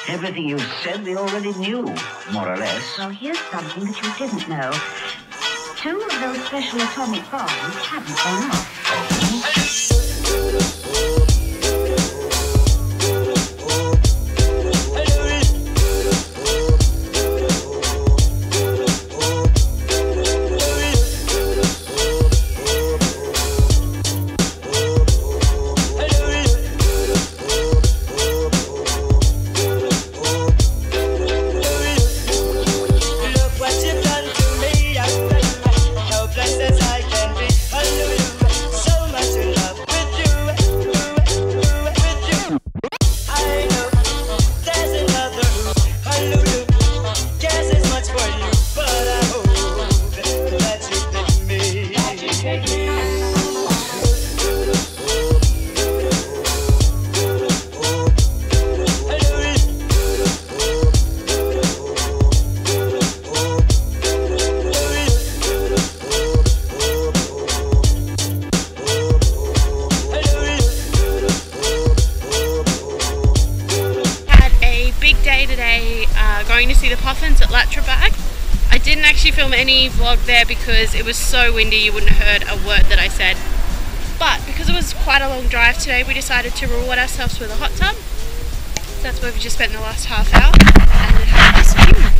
Everything you said we already knew, more or less. Well, here's something that you didn't know. 2 of those special atomic bombs haven't gone off. Going to see the Puffins at Latrabjarg. I didn't actually film any vlog there because it was so windy you wouldn't have heard a word that I said. But because it was quite a long drive today, we decided to reward ourselves with a hot tub. So that's where we just spent the last half hour and then have a swim.